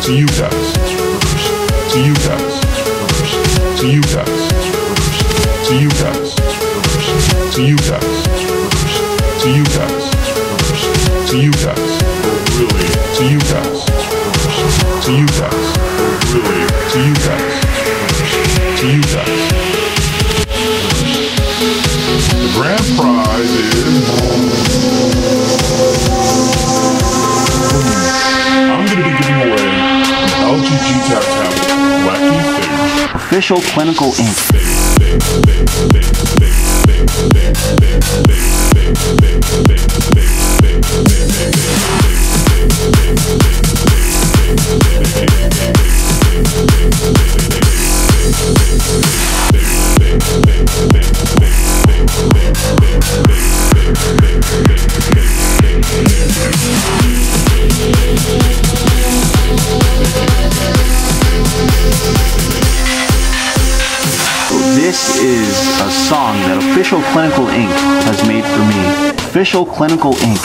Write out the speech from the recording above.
to you guys, to you guys, to you guys, to you guys, to you guys, to you guys, to you guys, really, to you guys, to you guys, really, to you guys, to you guys. The grand prize is I'm going to be giving away an LG G-Tap tablet, Wacky Thing. Official Clinical Ink. This is a song that Official Clinical Ink has made for me. Official Clinical Ink.